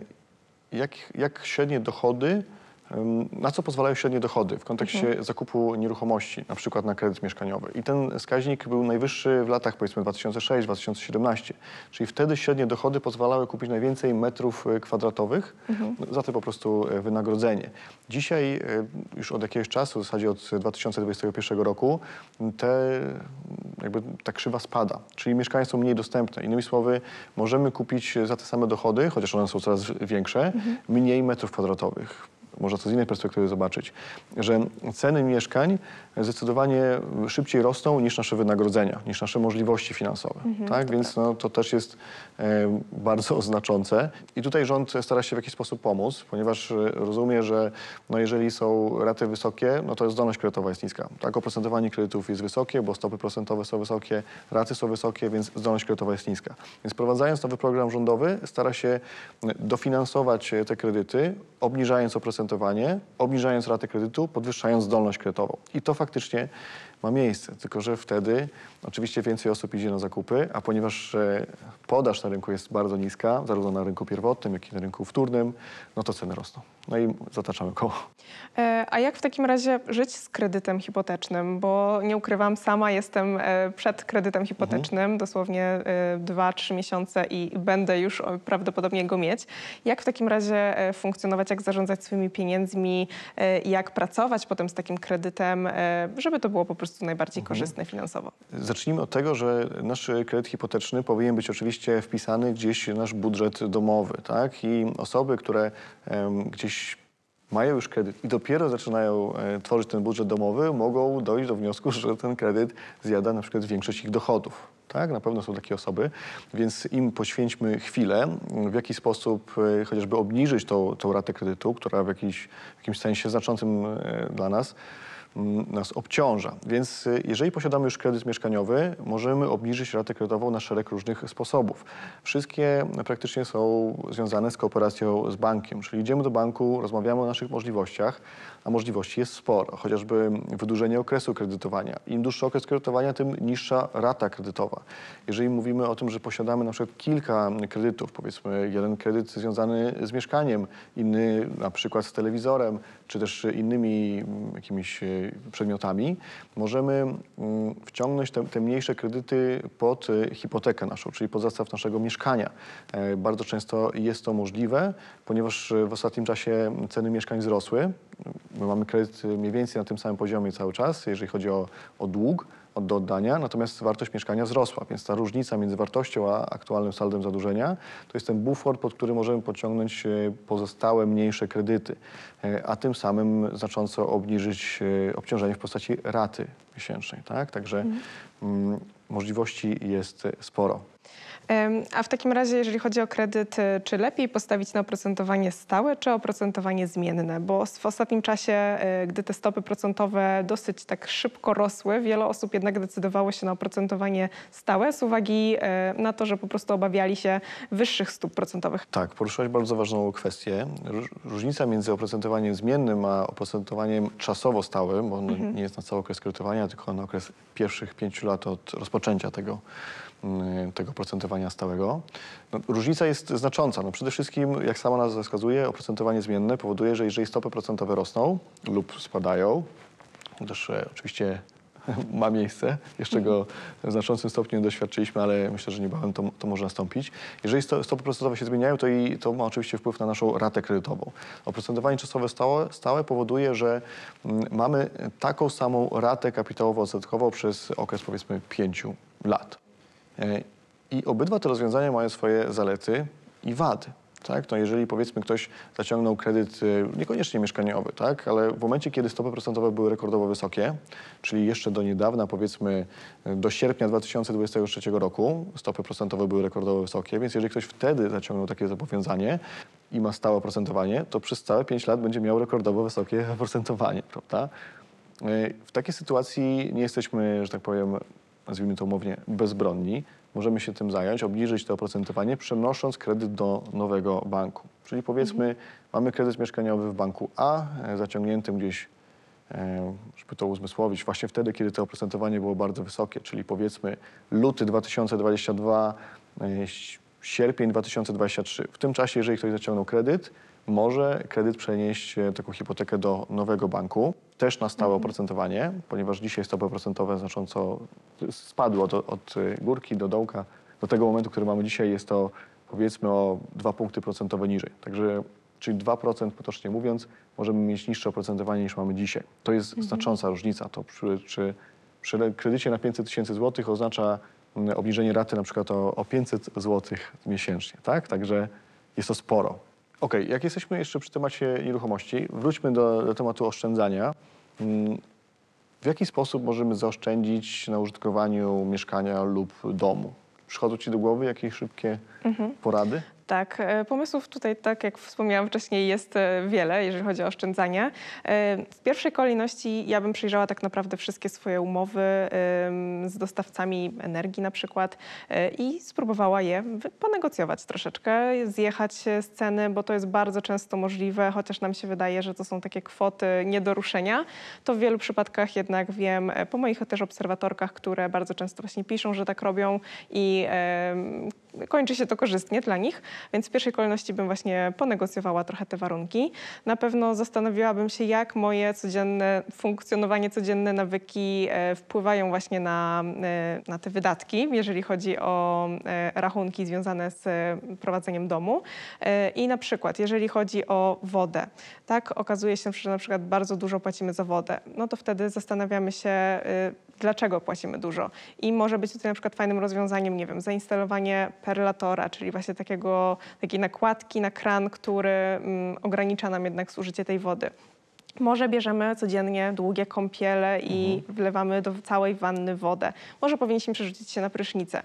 jak średnie dochody, na co pozwalają średnie dochody w kontekście zakupu nieruchomości, na przykład na kredyt mieszkaniowy. I ten wskaźnik był najwyższy w latach powiedzmy 2006-2017, czyli wtedy średnie dochody pozwalały kupić najwięcej metrów kwadratowych, za to po prostu wynagrodzenie. Dzisiaj już od jakiegoś czasu, w zasadzie od 2021 roku, ta krzywa spada, czyli mieszkania są mniej dostępne. Innymi słowy, możemy kupić za te same dochody, chociaż one są coraz większe, mniej metrów kwadratowych. Można to z innej perspektywy zobaczyć, że ceny mieszkań zdecydowanie szybciej rosną niż nasze wynagrodzenia, niż nasze możliwości finansowe. Tak? Więc no, to też jest bardzo znaczące. I tutaj rząd stara się w jakiś sposób pomóc, ponieważ rozumie, że no, jeżeli są raty wysokie, no to zdolność kredytowa jest niska. Tak? Oprocentowanie kredytów jest wysokie, bo stopy procentowe są wysokie, raty są wysokie, więc zdolność kredytowa jest niska. Więc wprowadzając nowy program rządowy, stara się dofinansować te kredyty, obniżając oprocentowanie, obniżając ratę kredytu, podwyższając zdolność kredytową. I to faktycznie ma miejsce, tylko że wtedy oczywiście więcej osób idzie na zakupy, a ponieważ podaż na rynku jest bardzo niska, zarówno na rynku pierwotnym, jak i na rynku wtórnym, no to ceny rosną. No i zataczamy koło. A jak w takim razie żyć z kredytem hipotecznym? Bo nie ukrywam, sama jestem przed kredytem hipotecznym, dosłownie 2-3 miesiące i będę już prawdopodobnie go mieć. Jak w takim razie funkcjonować, jak zarządzać swoimi pieniędzmi, jak pracować potem z takim kredytem, żeby to było po prostu najbardziej korzystne finansowo? Zacznijmy od tego, że nasz kredyt hipoteczny powinien być oczywiście wpisany gdzieś w nasz budżet domowy, tak? I osoby, które gdzieś mają już kredyt i dopiero zaczynają tworzyć ten budżet domowy, mogą dojść do wniosku, że ten kredyt zjada na przykład większość ich dochodów. Tak, na pewno są takie osoby, więc im poświęćmy chwilę, w jaki sposób chociażby obniżyć tą ratę kredytu, która w jakimś sensie znaczącym dla nas obciąża. Więc jeżeli posiadamy już kredyt mieszkaniowy, możemy obniżyć ratę kredytową na szereg różnych sposobów. Wszystkie praktycznie są związane z kooperacją z bankiem, czyli idziemy do banku, rozmawiamy o naszych możliwościach, a możliwości jest sporo. Chociażby wydłużenie okresu kredytowania. Im dłuższy okres kredytowania, tym niższa rata kredytowa. Jeżeli mówimy o tym, że posiadamy na przykład kilka kredytów, powiedzmy jeden kredyt związany z mieszkaniem, inny na przykład z telewizorem, czy też innymi jakimiś przedmiotami, możemy wciągnąć te mniejsze kredyty pod hipotekę naszą, czyli pod zastaw naszego mieszkania. Bardzo często jest to możliwe, ponieważ w ostatnim czasie ceny mieszkań wzrosły. My mamy kredyt mniej więcej na tym samym poziomie cały czas, jeżeli chodzi o dług do oddania, natomiast wartość mieszkania wzrosła, więc ta różnica między wartością a aktualnym saldem zadłużenia to jest ten bufor, pod który możemy podciągnąć pozostałe mniejsze kredyty, a tym samym znacząco obniżyć obciążenie w postaci raty miesięcznej. Tak? Także możliwości jest sporo. A w takim razie, jeżeli chodzi o kredyt, czy lepiej postawić na oprocentowanie stałe, czy oprocentowanie zmienne? Bo w ostatnim czasie, gdy te stopy procentowe dosyć tak szybko rosły, wiele osób jednak decydowało się na oprocentowanie stałe z uwagi na to, że po prostu obawiali się wyższych stóp procentowych. Tak, poruszyłaś bardzo ważną kwestię. Różnica między oprocentowaniem zmiennym a oprocentowaniem czasowo stałym, bo ono nie jest na cały okres kredytowania, tylko na okres pierwszych 5 lat od rozpoczęcia tego oprocentowania stałego. No, różnica jest znacząca. No, przede wszystkim, jak sama nazwa wskazuje, oprocentowanie zmienne powoduje, że jeżeli stopy procentowe rosną lub spadają, też oczywiście ma miejsce, jeszcze go w znaczącym stopniu nie doświadczyliśmy, ale myślę, że niebawem to może nastąpić. Jeżeli stopy procentowe się zmieniają, to ma oczywiście wpływ na naszą ratę kredytową. Oprocentowanie czasowe stałe powoduje, że mamy taką samą ratę kapitałowo-odsetkową przez okres powiedzmy 5 lat. I obydwa te rozwiązania mają swoje zalety i wady. Tak? No jeżeli powiedzmy ktoś zaciągnął kredyt niekoniecznie mieszkaniowy, tak? Ale w momencie, kiedy stopy procentowe były rekordowo wysokie, czyli jeszcze do niedawna, powiedzmy do sierpnia 2023 roku, stopy procentowe były rekordowo wysokie, więc jeżeli ktoś wtedy zaciągnął takie zobowiązanie i ma stałe oprocentowanie, to przez całe 5 lat będzie miał rekordowo wysokie oprocentowanie, prawda? W takiej sytuacji nie jesteśmy, że tak powiem, nazwijmy to umownie, bezbronni. Możemy się tym zająć, obniżyć to oprocentowanie, przenosząc kredyt do nowego banku. Czyli powiedzmy, mamy kredyt mieszkaniowy w banku A, zaciągniętym gdzieś, żeby to uzmysłowić, właśnie wtedy, kiedy to oprocentowanie było bardzo wysokie, czyli powiedzmy luty 2022, sierpień 2023. W tym czasie, jeżeli ktoś zaciągnął kredyt, może kredyt przenieść taką hipotekę do nowego banku, też na stałe oprocentowanie, ponieważ dzisiaj stopy procentowe znacząco spadły od górki do dołka. Do tego momentu, który mamy dzisiaj, jest to powiedzmy o 2 punkty procentowe niżej. Także, czyli 2% potocznie mówiąc, możemy mieć niższe oprocentowanie niż mamy dzisiaj. To jest znacząca różnica. To przy kredycie na 500 000 złotych oznacza obniżenie raty na przykład o 500 złotych miesięcznie. Tak? Także jest to sporo. Okej, jak jesteśmy jeszcze przy temacie nieruchomości, wróćmy do tematu oszczędzania. W jaki sposób możemy zaoszczędzić na użytkowaniu mieszkania lub domu? Przychodzą Ci do głowy jakieś szybkie porady? Tak, pomysłów tutaj, tak jak wspomniałam wcześniej, jest wiele, jeżeli chodzi o oszczędzanie. W pierwszej kolejności ja bym przejrzała tak naprawdę wszystkie swoje umowy z dostawcami energii na przykład i spróbowała je ponegocjować troszeczkę, zjechać z ceny, bo to jest bardzo często możliwe, chociaż nam się wydaje, że to są takie kwoty nie do ruszenia. To w wielu przypadkach jednak wiem po moich też obserwatorkach, które bardzo często właśnie piszą, że tak robią i kończy się to korzystnie dla nich, więc w pierwszej kolejności bym właśnie ponegocjowała trochę te warunki. Na pewno zastanowiłabym się, jak moje codzienne funkcjonowanie, codzienne nawyki wpływają właśnie na te wydatki, jeżeli chodzi o rachunki związane z prowadzeniem domu. I na przykład, jeżeli chodzi o wodę, tak, okazuje się, że na przykład bardzo dużo płacimy za wodę, no to wtedy zastanawiamy się, dlaczego płacimy dużo. I może być tutaj na przykład fajnym rozwiązaniem, nie wiem, zainstalowanie perlatora, czyli właśnie takiej nakładki na kran, który ogranicza nam jednak zużycie tej wody. Może bierzemy codziennie długie kąpiele i wlewamy do całej wanny wodę. Może powinniśmy przerzucić się na prysznicę.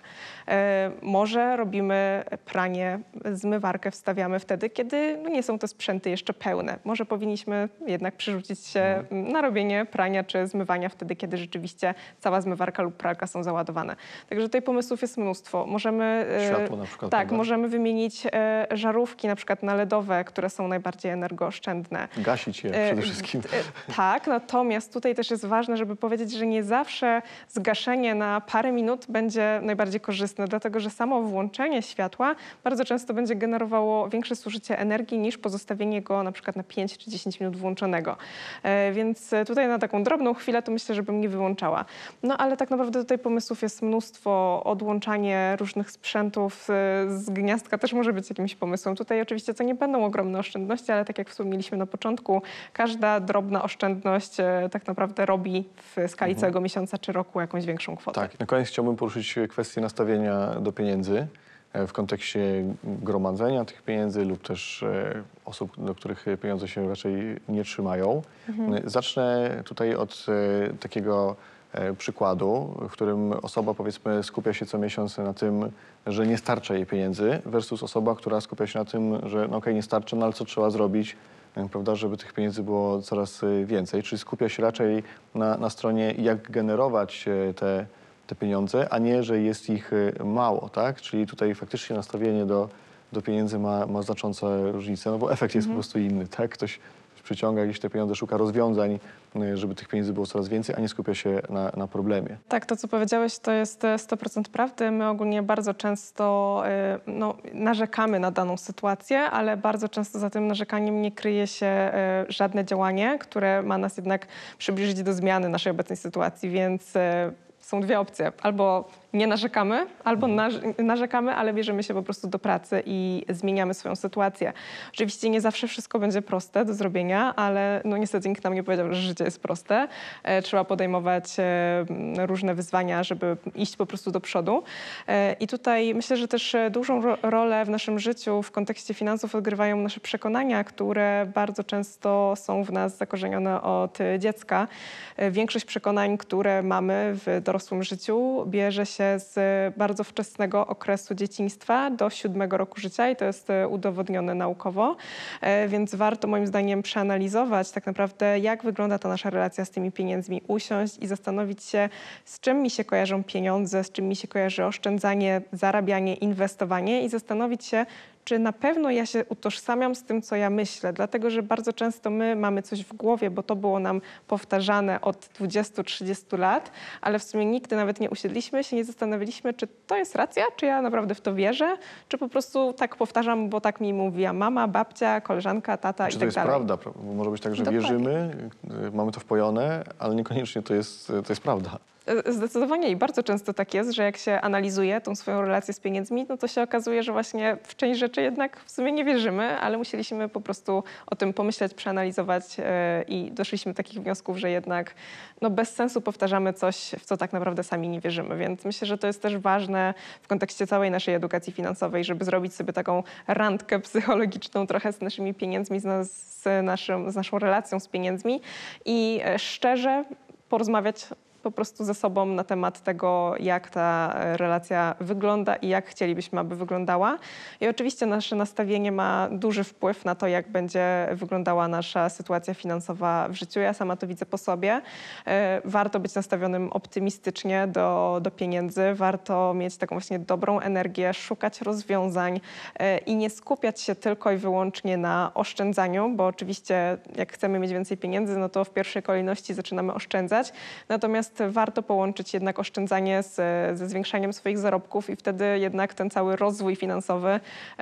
Może robimy pranie, zmywarkę wstawiamy wtedy, kiedy nie są te sprzęty jeszcze pełne. Może powinniśmy jednak przerzucić się na robienie prania czy zmywania wtedy, kiedy rzeczywiście cała zmywarka lub pralka są załadowane. Także tutaj pomysłów jest mnóstwo. Możemy, Światło na przykład. tak, prawda? możemy wymienić żarówki na przykład na LEDowe, które są najbardziej energooszczędne. Gasić je przede wszystkim. Tak, natomiast tutaj też jest ważne, żeby powiedzieć, że nie zawsze zgaszenie na parę minut będzie najbardziej korzystne, dlatego że samo włączenie światła bardzo często będzie generowało większe zużycie energii niż pozostawienie go na przykład na 5 czy 10 minut włączonego. Więc tutaj na taką drobną chwilę to myślę, że bym nie wyłączała. No ale tak naprawdę tutaj pomysłów jest mnóstwo. Odłączanie różnych sprzętów z gniazdka też może być jakimś pomysłem. Tutaj oczywiście to nie będą ogromne oszczędności, ale tak jak wspomnieliśmy na początku, każda każda drobna oszczędność tak naprawdę robi w skali całego miesiąca czy roku jakąś większą kwotę. Tak, na koniec chciałbym poruszyć kwestię nastawienia do pieniędzy w kontekście gromadzenia tych pieniędzy lub też osób, do których pieniądze się raczej nie trzymają. Zacznę tutaj od takiego przykładu, w którym osoba, powiedzmy, skupia się co miesiąc na tym, że nie starcza jej pieniędzy, versus osoba, która skupia się na tym, że no okej, nie starcza, no ale co trzeba zrobić, prawda, żeby tych pieniędzy było coraz więcej. Czyli skupia się raczej na stronie, jak generować te pieniądze, a nie, że jest ich mało, tak? Czyli tutaj faktycznie nastawienie do pieniędzy ma znaczące różnice, no bo efekt jest po prostu inny, tak? Ktoś przyciąga jakieś te pieniądze, szuka rozwiązań, żeby tych pieniędzy było coraz więcej, a nie skupia się na problemie. Tak, to co powiedziałeś, to jest 100% prawdy. My ogólnie bardzo często narzekamy na daną sytuację, ale bardzo często za tym narzekaniem nie kryje się żadne działanie, które ma nas jednak przybliżyć do zmiany naszej obecnej sytuacji, więc są dwie opcje. Albo nie narzekamy, albo narzekamy, ale bierzemy się po prostu do pracy i zmieniamy swoją sytuację. Oczywiście nie zawsze wszystko będzie proste do zrobienia, ale no niestety nikt nam nie powiedział, że życie jest proste. Trzeba podejmować różne wyzwania, żeby iść po prostu do przodu. I tutaj myślę, że też dużą rolę w naszym życiu w kontekście finansów odgrywają nasze przekonania, które bardzo często są w nas zakorzenione od dziecka. Większość przekonań, które mamy w dorosłym życiu, bierze się z bardzo wczesnego okresu dzieciństwa do 7 roku życia i to jest udowodnione naukowo, więc warto moim zdaniem przeanalizować tak naprawdę, jak wygląda ta nasza relacja z tymi pieniędzmi, usiąść i zastanowić się, z czym mi się kojarzą pieniądze, z czym mi się kojarzy oszczędzanie, zarabianie, inwestowanie i zastanowić się, czy na pewno ja się utożsamiam z tym, co ja myślę, dlatego że bardzo często my mamy coś w głowie, bo to było nam powtarzane od 20-30 lat, ale w sumie nigdy nawet nie usiedliśmy się, nie zastanowiliśmy, czy to jest racja, czy ja naprawdę w to wierzę, czy po prostu tak powtarzam, bo tak mi mówiła mama, babcia, koleżanka, tata i tak dalej. Czy to jest prawda? Bo może być tak, że Dokładnie. wierzymy, mamy to wpojone, ale niekoniecznie to jest prawda. Zdecydowanie i bardzo często tak jest, że jak się analizuje tą swoją relację z pieniędzmi, no to się okazuje, że właśnie w część rzeczy jednak w sumie nie wierzymy, ale musieliśmy po prostu o tym pomyśleć, przeanalizować i doszliśmy do takich wniosków, że jednak no bez sensu powtarzamy coś, w co tak naprawdę sami nie wierzymy. Więc myślę, że to jest też ważne w kontekście całej naszej edukacji finansowej, żeby zrobić sobie taką randkę psychologiczną trochę z naszymi pieniędzmi, z naszą relacją z pieniędzmi i szczerze porozmawiać po prostu ze sobą na temat tego, jak ta relacja wygląda i jak chcielibyśmy, aby wyglądała. I oczywiście nasze nastawienie ma duży wpływ na to, jak będzie wyglądała nasza sytuacja finansowa w życiu. Ja sama to widzę po sobie. Warto być nastawionym optymistycznie do pieniędzy. Warto mieć taką właśnie dobrą energię, szukać rozwiązań i nie skupiać się tylko i wyłącznie na oszczędzaniu, bo oczywiście jak chcemy mieć więcej pieniędzy, no to w pierwszej kolejności zaczynamy oszczędzać. Natomiast warto połączyć jednak oszczędzanie ze zwiększaniem swoich zarobków i wtedy jednak ten cały rozwój finansowy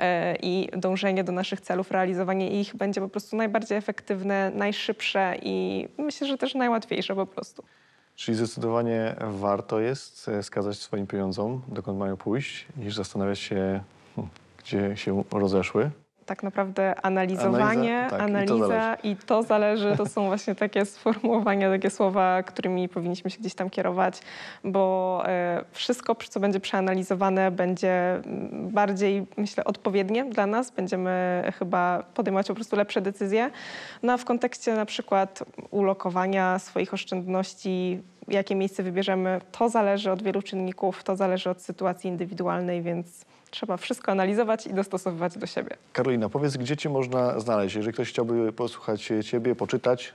i dążenie do naszych celów, realizowanie ich będzie po prostu najbardziej efektywne, najszybsze i myślę, że też najłatwiejsze po prostu. Czyli zdecydowanie warto jest wskazać swoim pieniądzom, dokąd mają pójść, niż zastanawiać się, gdzie się rozeszły. Tak naprawdę analizowanie, analiza i to zależy. To są właśnie takie sformułowania, takie słowa, którymi powinniśmy się gdzieś tam kierować, bo wszystko, co będzie przeanalizowane, będzie bardziej, myślę, odpowiednie dla nas. Będziemy chyba podejmować po prostu lepsze decyzje. No a w kontekście na przykład ulokowania swoich oszczędności, jakie miejsce wybierzemy, to zależy od wielu czynników, to zależy od sytuacji indywidualnej, więc trzeba wszystko analizować i dostosowywać do siebie. Karolina, powiedz, gdzie Cię można znaleźć? Jeżeli ktoś chciałby posłuchać Ciebie, poczytać.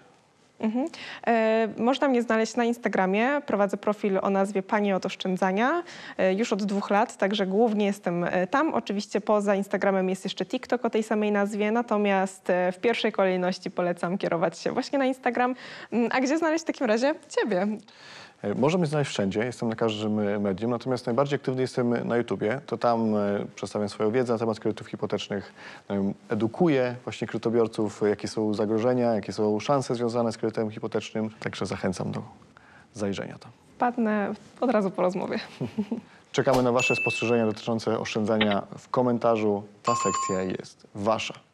Można mnie znaleźć na Instagramie. Prowadzę profil o nazwie Pani od Oszczędzania już od 2 lat, także głównie jestem tam. Oczywiście poza Instagramem jest jeszcze TikTok o tej samej nazwie, natomiast w pierwszej kolejności polecam kierować się właśnie na Instagram. A gdzie znaleźć w takim razie Ciebie? Można mnie znaleźć wszędzie, jestem na każdym medium, natomiast najbardziej aktywny jestem na YouTubie. To tam przedstawiam swoją wiedzę na temat kredytów hipotecznych, edukuję właśnie kredytobiorców, jakie są zagrożenia, jakie są szanse związane z kredytem hipotecznym. Także zachęcam do zajrzenia tam. Wpadnę od razu po rozmowie. Czekamy na Wasze spostrzeżenia dotyczące oszczędzania w komentarzu. Ta sekcja jest Wasza.